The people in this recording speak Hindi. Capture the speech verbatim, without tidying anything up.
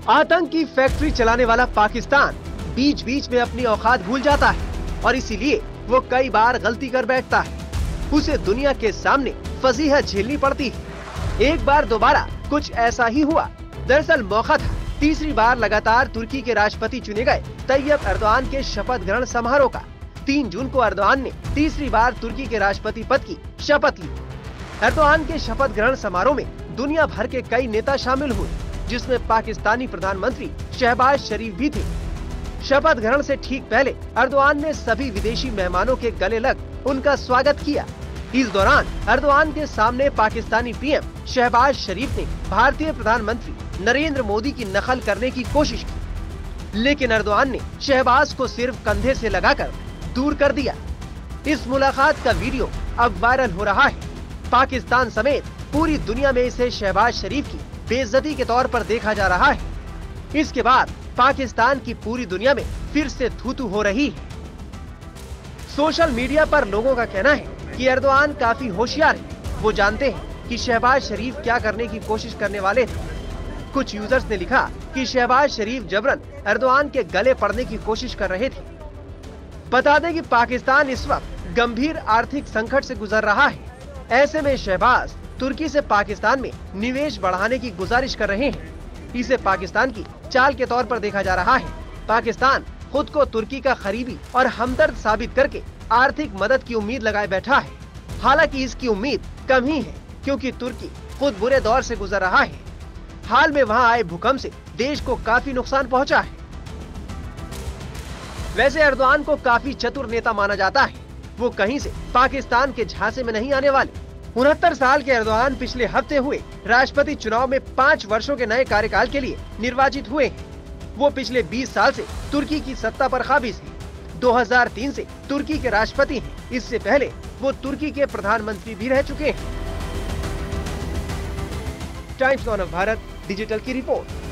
आतंक की फैक्ट्री चलाने वाला पाकिस्तान बीच बीच में अपनी औकात भूल जाता है और इसीलिए वो कई बार गलती कर बैठता है। उसे दुनिया के सामने फजीहत झेलनी पड़ती है। एक बार दोबारा कुछ ऐसा ही हुआ। दरअसल मौका था तीसरी बार लगातार तुर्की के राष्ट्रपति चुने गए तैयब एर्दोआन के शपथ ग्रहण समारोह का। तीन जून को एर्दोआन ने तीसरी बार तुर्की के राष्ट्रपति पद की शपथ ली। एर्दोआन के शपथ ग्रहण समारोह में दुनिया भर के कई नेता शामिल हुए, जिसमें पाकिस्तानी प्रधानमंत्री शहबाज शरीफ भी थे। शपथ ग्रहण से ठीक पहले एर्दोआन ने सभी विदेशी मेहमानों के गले लग उनका स्वागत किया। इस दौरान एर्दोआन के सामने पाकिस्तानी पीएम शहबाज शरीफ ने भारतीय प्रधानमंत्री नरेंद्र मोदी की नकल करने की कोशिश की, लेकिन एर्दोआन ने शहबाज को सिर्फ कंधे से लगाकर दूर कर दिया। इस मुलाकात का वीडियो अब वायरल हो रहा है। पाकिस्तान समेत पूरी दुनिया में इसे शहबाज शरीफ की बेइज्जती के तौर पर देखा जा रहा है। इसके बाद पाकिस्तान की पूरी दुनिया में फिर से थू थू हो रही है। सोशल मीडिया पर लोगों का कहना है कि एर्दोआन काफी होशियार है। वो जानते हैं कि शहबाज शरीफ क्या करने की कोशिश करने वाले थे। कुछ यूजर्स ने लिखा कि शहबाज शरीफ जबरन एर्दोआन के गले पड़ने की कोशिश कर रहे थे। बता दें कि पाकिस्तान इस वक्त गंभीर आर्थिक संकट से गुजर रहा है। ऐसे में शहबाज तुर्की से पाकिस्तान में निवेश बढ़ाने की गुजारिश कर रहे हैं। इसे पाकिस्तान की चाल के तौर पर देखा जा रहा है। पाकिस्तान खुद को तुर्की का करीबी और हमदर्द साबित करके आर्थिक मदद की उम्मीद लगाए बैठा है। हालांकि इसकी उम्मीद कम ही है, क्योंकि तुर्की खुद बुरे दौर से गुजर रहा है। हाल में वहां आए भूकंप से देश को काफी नुकसान पहुंचा है। वैसे एर्दोआन को काफी चतुर नेता माना जाता है। वो कहीं से पाकिस्तान के झांसे में नहीं आने वाले। उनहत्तर साल के एर्दोआन पिछले हफ्ते हुए राष्ट्रपति चुनाव में पाँच वर्षों के नए कार्यकाल के लिए निर्वाचित हुए हैं। वो पिछले बीस साल से तुर्की की सत्ता पर काबिज हैं। दो हज़ार तीन से तुर्की के राष्ट्रपति हैं। इससे पहले वो तुर्की के प्रधानमंत्री भी रह चुके हैं। टाइम्स ऑफ भारत डिजिटल की रिपोर्ट।